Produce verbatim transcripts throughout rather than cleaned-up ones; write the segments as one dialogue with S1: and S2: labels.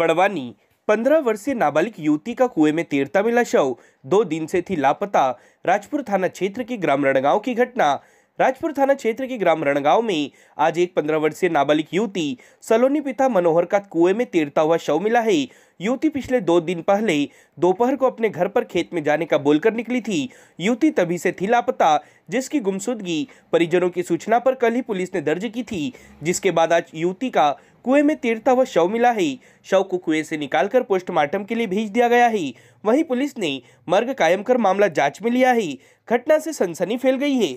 S1: बड़वानी पंद्रह वर्षीय नाबालिग युवती का कुएं में तैरता मिला शव, दो दिन से थी लापता। राजपुर थाना क्षेत्र के ग्राम रणगांव की घटना। राजपुर थाना क्षेत्र के ग्राम रणगांव में आज एक पंद्रह वर्षीय नाबालिग युवती सलोनी पिता मनोहर का कुएं में तैरता हुआ शव मिला है। युवती पिछले दो दिन पहले दोपहर को अपने घर पर खेत में जाने का बोलकर निकली थी। युवती तभी से थी लापता, जिसकी गुमशुदगी परिजनों की सूचना पर कल ही पुलिस ने दर्ज की थी, जिसके बाद आज युवती का कुएं में तैरता हुआ शव मिला है। शव को कुएं से निकालकर पोस्टमार्टम के लिए भेज दिया गया है। वहीं पुलिस ने मर्ग कायम कर मामला जांच में लिया है। घटना से सनसनी फैल गई है।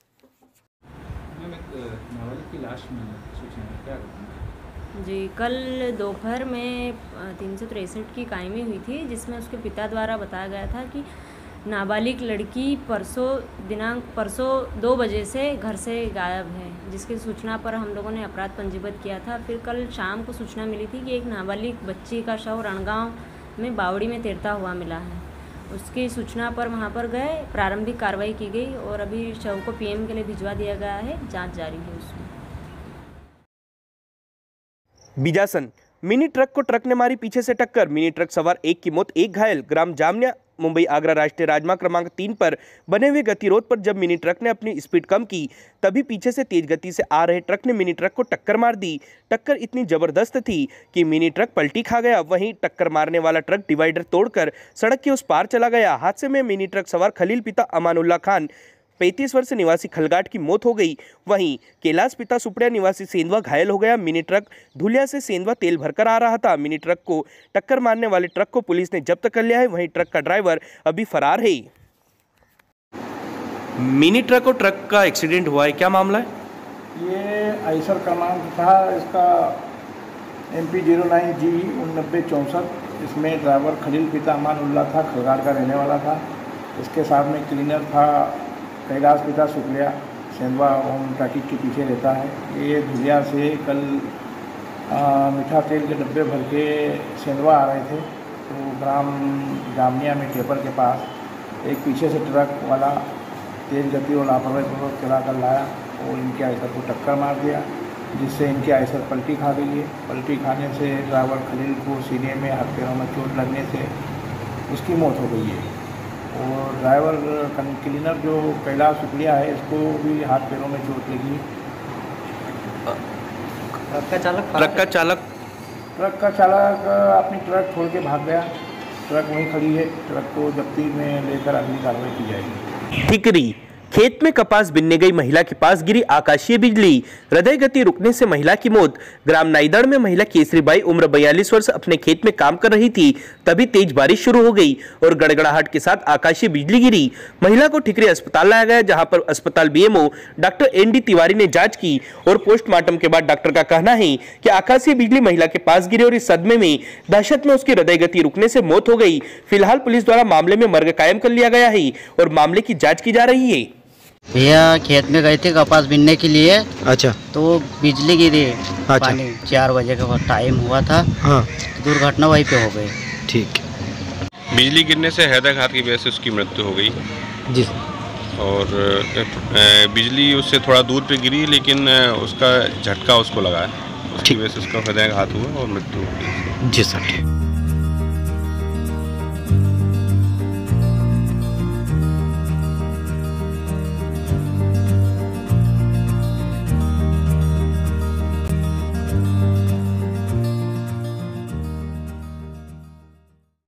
S2: जी, कल दोपहर में तीन सौ तिरसठ की कायमी हुई थी, जिसमें उसके पिता द्वारा बताया गया था कि नाबालिग लड़की परसों दिनांक परसों दो बजे से घर से गायब है, जिसकी सूचना पर हम लोगों ने अपराध पंजीबद्ध किया था। फिर कल शाम को सूचना मिली थी कि एक नाबालिग बच्ची का शव रणगांव में बावड़ी में तैरता हुआ मिला है। उसकी सूचना पर वहां पर गए, प्रारंभिक कार्रवाई की गई और अभी शव को पीएम के लिए भिजवा दिया गया है। जांच जारी है उसमें।
S1: बीजासन मिनी ट्रक को ट्रक ने मारी पीछे से टक्कर। मिनी ट्रक सवार एक की मौत, एक घायल। ग्राम जामनिया मुंबई आगरा राष्ट्रीय राजमार्ग क्रमांक तीन पर बने हुए गतिरोध पर जब मिनी ट्रक ने अपनी स्पीड कम की, तभी पीछे से तेज गति से आ रहे ट्रक ने मिनी ट्रक को टक्कर मार दी। टक्कर इतनी जबरदस्त थी कि मिनी ट्रक पलटी खा गया। वहीं टक्कर मारने वाला ट्रक डिवाइडर तोड़कर सड़क के उस पार चला गया। हादसे में मिनी ट्रक सवार खलील पिता अमानुल्लाह खान पैंतीस वर्ष निवासी खलगाट की मौत हो गई। वहीं कैलाश पिता सुपड़िया निवासी सेंधवा घायल हो गया। मिनी ट्रक धुलिया से सेंधवा तेल भरकर आ रहा था। मिनी ट्रक को टक्कर मारने वाले ट्रक को पुलिस ने जब्त कर लिया है। वहीं ट्रक का ड्राइवर अभी फरार है। मिनी ट्रक और ट्रक का एक्सीडेंट हुआ है, क्या मामला है?
S3: ये आइसर क्रमांक था इसका M P zero nine G उननब्बे चौंसठ। इसमें ड्राइवर खलील पिता अमानुल्लाह था, खलगाट का रहने वाला था। इसके साथ में क्लीनर था कैलाश पिता सुपड़िया, सेंधवा होम टाकिज के पीछे रहता है। ये धुलिया से कल आ, मीठा तेल के डब्बे भर के सेंधवा आ रहे थे, तो ग्राम जामनिया में टेपर के पास एक पीछे से ट्रक वाला तेज गति और लापरवाही पूर्वक चला कर लाया और इनके आइसर को टक्कर मार दिया, जिससे इनकी आइसर पलटी खा गई है। पलटी खाने से ड्राइवर खलील को सीने में हाथ पैरों में चोट लगने से उसकी मौत हो गई है। और ड्राइवर क्लीनर जो कैलाश सुपड़िया है, इसको भी हाथ पैरों में चोट लगी।
S1: ट्रक का चालक ट्रक का चालक
S3: ट्रक का चालक अपनी ट्रक छोड़ के भाग गया। ट्रक वहीं खड़ी है। ट्रक को जब्ती में लेकर अगली कार्रवाई की जाएगी।
S1: ठिकरी खेत में कपास बिनने गई महिला के पास गिरी आकाशीय बिजली, हृदय गति रुकने से महिला की मौत। ग्राम नाईदड़ में महिला केसरीबाई उम्र बयालीस वर्ष अपने खेत में काम कर रही थी, तभी तेज बारिश शुरू हो गई और गड़गड़ाहट के साथ आकाशीय बिजली गिरी। महिला को ठिकरी अस्पताल लाया गया, जहां पर अस्पताल BMO doctor N D Tiwari ने जांच की और पोस्टमार्टम के बाद डॉक्टर का कहना है कि आकाशीय बिजली महिला के पास गिरी और इस सदमे में दहशत में उसकी हृदय गति रुकने से मौत हो गई। फिलहाल पुलिस द्वारा मामले में मर्ग कायम कर लिया गया है और मामले की जाँच की जा रही है।
S4: भैया खेत में गए थे कपास बीनने के लिए।
S5: अच्छा।
S4: तो बिजली गिरी।
S5: अच्छा।
S4: पानी चार बजे का टाइम हुआ था। हाँ। दुर्घटना वहीं पे हो गई।
S5: ठीक।
S6: बिजली गिरने से हृदयाघात की वजह से उसकी मृत्यु हो गई
S5: जी।
S6: और बिजली उससे थोड़ा दूर पे गिरी, लेकिन उसका झटका उसको लगा है, उसकी वजह से उसका हृदयाघात हुआ और मृत्यु हो गई।
S5: जी सर।